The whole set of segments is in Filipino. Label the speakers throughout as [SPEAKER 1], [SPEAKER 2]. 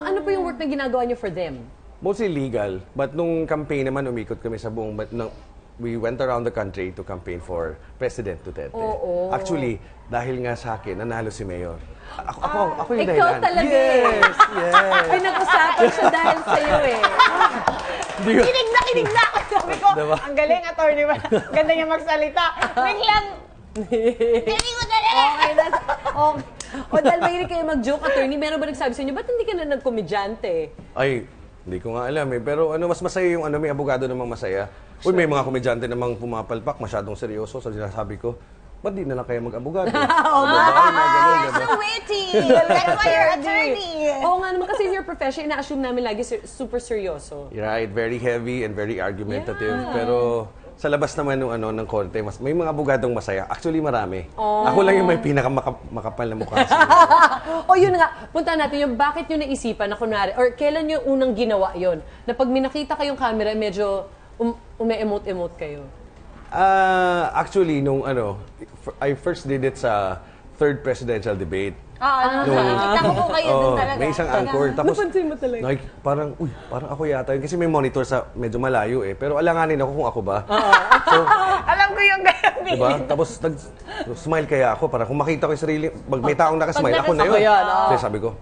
[SPEAKER 1] Ano po yung work na ginagawa niyo for them?
[SPEAKER 2] Mostly legal. But nung campaign naman, umikot kami sa buong... we went around the country to campaign for President Duterte. Actually, dahil nga sa akin, nanalo si Mayor. Ako yung
[SPEAKER 1] Ikaw
[SPEAKER 2] dahilan.
[SPEAKER 1] talaga
[SPEAKER 2] Yes.
[SPEAKER 1] Pinag-usapan siya dahil sa'yo
[SPEAKER 3] Kinig na! Sabi ko,
[SPEAKER 2] Diba?
[SPEAKER 3] ang galing, attorney. Ganda niya magsalita. Biglang, galing mo talaga!
[SPEAKER 1] Okay. O dahil mahilig kayo mag-joke, attorney, meron ba nagsabi sa inyo, ba't hindi ka na nagkomedyante?
[SPEAKER 2] Ay, hindi ko nga alam eh. Pero mas masaya yung may abogado namang masaya. Uy, may mga komedyante namang pumapalpak, masyadong seryoso. So sinasabi ko, ba't di na lang kayo mag-abogado?
[SPEAKER 3] So witty! That's why you're attorney!
[SPEAKER 1] Oo nga naman, kasi in your profession, ina-assume namin lagi super seryoso.
[SPEAKER 2] Right, very heavy and very argumentative. Pero sa labas naman ng konti, may mga abogadong masaya. Actually, marami. Ako lang yung may pinakamakapal na mukha.
[SPEAKER 1] O yun nga, punta natin yung bakit nyo naisipan na kunwari, or kailan nyo unang ginawa yon na pag minakita kayong camera, medyo ume-emote-emote kayo?
[SPEAKER 2] Actually, I first did it sa third presidential debate.
[SPEAKER 3] Nakita ko po kayo dun talaga.
[SPEAKER 2] May isang anchor. Tapos,
[SPEAKER 1] Napansin mo talaga.
[SPEAKER 2] parang ako yata yun. Kasi may monitor sa medyo malayo eh. Pero alanganin ako kung ako ba. So,
[SPEAKER 3] Alam ko yung ganyan.
[SPEAKER 2] diba? Tapos, smile kaya ako. Para kung makita ko yung sarili, may taong nakasmile, ako na yun. Kasi sabi ko,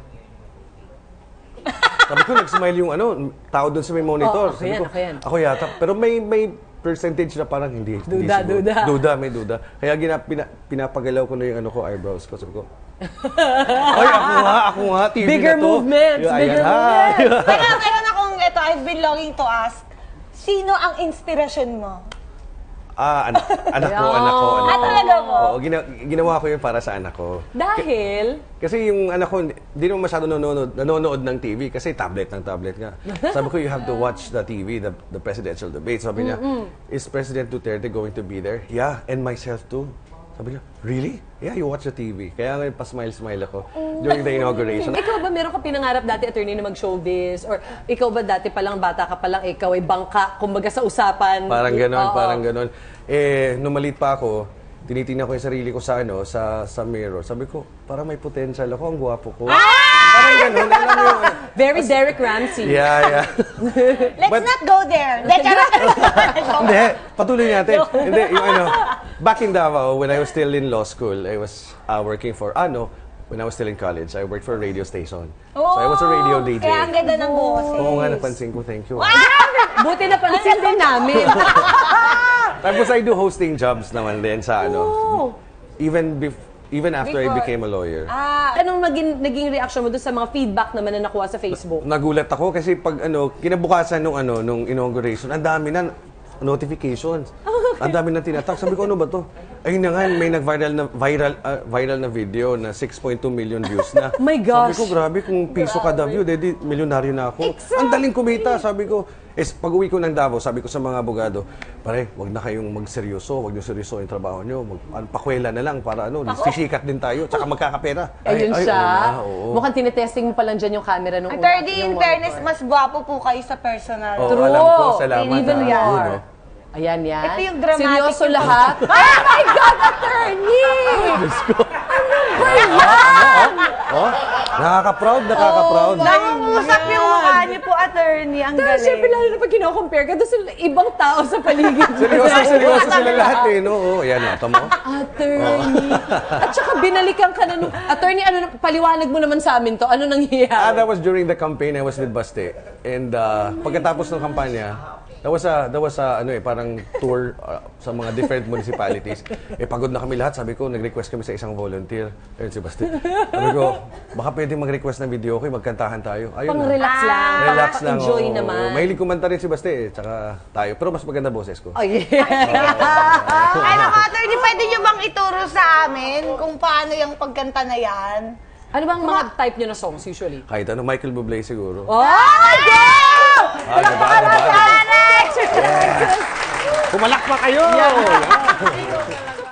[SPEAKER 2] nag-smile yung tao doon sa may monitor. Sabi ko, ako yata. Pero may percentage na parang hindi. Duda, may duda. Kaya pinapagalaw ko na yung eyebrows ko. Sabi ko, ay, ako nga, TV
[SPEAKER 1] Bigger
[SPEAKER 2] na to.
[SPEAKER 1] movements, bigger movements.
[SPEAKER 3] Pero meron akong ito, I've been longing to ask, sino ang inspirasyon mo?
[SPEAKER 2] Anak ko.
[SPEAKER 3] Talaga mo?
[SPEAKER 2] Oo, ginawa ko yun para sa anak ko.
[SPEAKER 1] Dahil?
[SPEAKER 2] Kasi yung anak ko, di naman masyado nanonood ng TV kasi tablet nga. Sabi ko, you have to watch the TV, the presidential debate. Sabi niya, is President Duterte going to be there? Yeah, and myself too. Sabi niya, really? Yeah, you watch the TV. Kaya ngayon, pa-smile ako during the inauguration.
[SPEAKER 1] Ikaw ba meron ka pinangarap dati, attorney, na mag-showbiz? Or ikaw ba dati palang bata ka palang ikaw ay bangka, kumbaga sa usapan?
[SPEAKER 2] Parang ganon. Nung maliit pa ako, tinitingnan ko yung sarili ko sa mirror. Sabi ko, parang may potential ako, ang gwapo ko. Parang ganon, alam mo yun.
[SPEAKER 1] Very Derek Ramsey.
[SPEAKER 2] Yeah.
[SPEAKER 3] Let's not go there.
[SPEAKER 2] Hindi, patuloy natin. Hindi, back in Davao, when I was still in law school, I was working for, when I was still in college, I worked for a radio station. So I was a radio DJ.
[SPEAKER 3] Kaya ang ganda ng boses.
[SPEAKER 2] Oo nga, napansin ko. Thank you.
[SPEAKER 1] Buti napansin din namin.
[SPEAKER 2] Tapos I do hosting jobs naman din sa even after I became a lawyer.
[SPEAKER 1] Anong naging reaction mo doon sa mga feedback naman na nakuha sa Facebook?
[SPEAKER 2] Nagulat ako kasi pag kinabukasan nung inauguration, ang dami na notifications. Ang dami na tinatak. Sabi ko, ano ba to? Ayun na nga, may viral na video na 6.2 million views na.
[SPEAKER 1] My gosh.
[SPEAKER 2] Sabi ko, grabe, kung piso kada view, milyonaryo na ako. Ang daling kumita, sabi ko. Pag uwi ko ng Davao, sabi ko sa mga abogado, pare, wag na kayong magseryoso, wag niyo seryoso yung trabaho niyo. Pakwela na lang para sisikat din tayo, tsaka magkakapera.
[SPEAKER 1] Ayun siya.
[SPEAKER 2] Oo.
[SPEAKER 1] Mukhang tinetesting mo pa lang dyan yung camera nung
[SPEAKER 3] Attorney, in fairness, mas gwapo po kayo sa personal.
[SPEAKER 2] Oo, alam ko, salamat.
[SPEAKER 1] Even we
[SPEAKER 2] You
[SPEAKER 1] are. Ayan.
[SPEAKER 3] Ito yung dramatic.
[SPEAKER 1] Seryoso lahat. Oh my God, attorney! Ano ba yan?
[SPEAKER 2] Nakaka-proud.
[SPEAKER 3] Nangungusap yung mukha niyo po, attorney. Ang
[SPEAKER 1] Dahil syempre, lalo na pag kino-compare ka doon sa ibang tao sa paligid.
[SPEAKER 2] Seryoso sila lahat Oo, ayan o, tamo.
[SPEAKER 1] Attorney. At saka binalikan ka na nung... Attorney, paliwanag mo naman sa amin to. Ano nangyayari?
[SPEAKER 2] That was during the campaign. I was with Baste. And pagkatapos ng kampanya, that was parang tour sa mga different municipalities. Pagod na kami lahat. Sabi ko, nag-request kami sa isang volunteer. Ayun si Baste. Sabi ko, baka pwede mag-request ng video ko, magkantahan tayo. Ayun.
[SPEAKER 1] Pang-relax lang.
[SPEAKER 2] Relax lang.
[SPEAKER 1] Enjoy naman.
[SPEAKER 2] Mahilig kumanta rin si Baste tsaka tayo. Pero mas maganda boses ko.
[SPEAKER 1] Oh, yeah.
[SPEAKER 3] Attorney, pwede niyo bang ituro sa amin kung paano yung pagkanta na yan?
[SPEAKER 1] Ano bang mga type nyo na songs usually?
[SPEAKER 2] Kahit Michael Bublé siguro.
[SPEAKER 1] Oh my God!
[SPEAKER 2] Diba? Pumalakpak kayo! Yeah.